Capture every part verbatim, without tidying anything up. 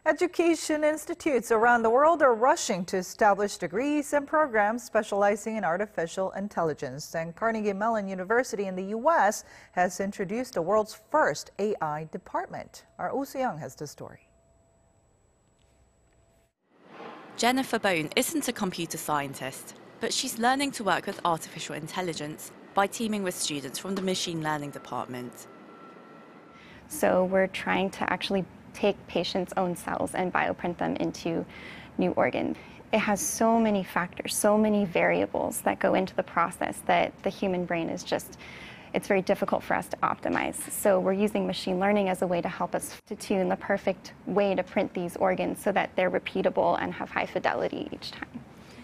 Education institutes around the world are rushing to establish degrees and programs specializing in artificial intelligence. And Carnegie Mellon University in the U S has introduced the world's first A I department. Our Oh Soo-young has the story. Jennifer Bone isn't a computer scientist, but she's learning to work with artificial intelligence by teaming with students from the machine learning department. So we're trying to actually take patients' own cells and bioprint them into new organs. It has so many factors, so many variables that go into the process that the human brain is just, it's very difficult for us to optimize. So we're using machine learning as a way to help us to tune the perfect way to print these organs so that they're repeatable and have high fidelity each time.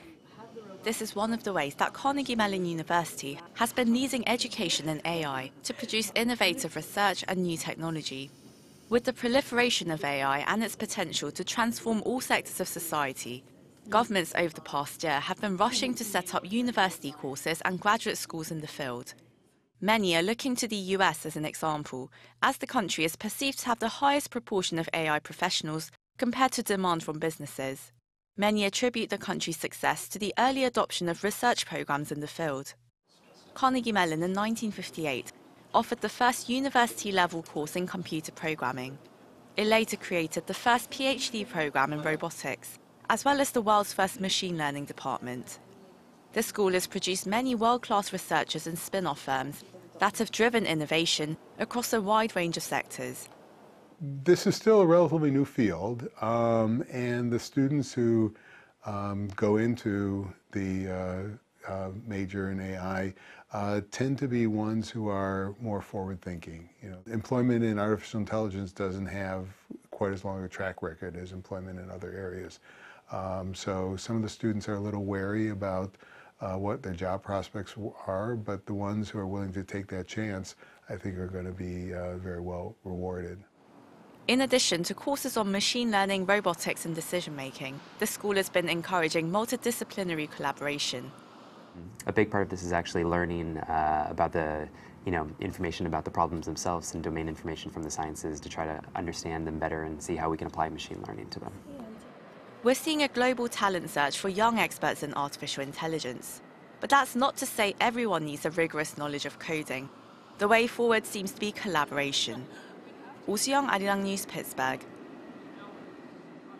This is one of the ways that Carnegie Mellon University has been leading education in A I to produce innovative research and new technology. With the proliferation of A I and its potential to transform all sectors of society, governments over the past year have been rushing to set up university courses and graduate schools in the field. Many are looking to the U S as an example, as the country is perceived to have the highest proportion of A I professionals compared to demand from businesses. Many attribute the country's success to the early adoption of research programs in the field. Carnegie Mellon in nineteen fifty-eight offered the first university-level course in computer programming. It later created the first PhD program in robotics, as well as the world's first machine learning department. The school has produced many world-class researchers and spin-off firms that have driven innovation across a wide range of sectors. This is still a relatively new field, um, and the students who um, go into the uh, Uh, major in A I uh, tend to be ones who are more forward-thinking. You know, employment in artificial intelligence doesn't have quite as long a track record as employment in other areas. Um, so some of the students are a little wary about uh, what their job prospects are, but the ones who are willing to take that chance, I think, are going to be uh, very well rewarded. In addition to courses on machine learning, robotics and decision-making, the school has been encouraging multidisciplinary collaboration. A big part of this is actually learning uh, about the, you know, information about the problems themselves and domain information from the sciences to try to understand them better and see how we can apply machine learning to them. We're seeing a global talent search for young experts in artificial intelligence. But that's not to say everyone needs a rigorous knowledge of coding. The way forward seems to be collaboration. Oh Soo-young, Arirang News, Pittsburgh.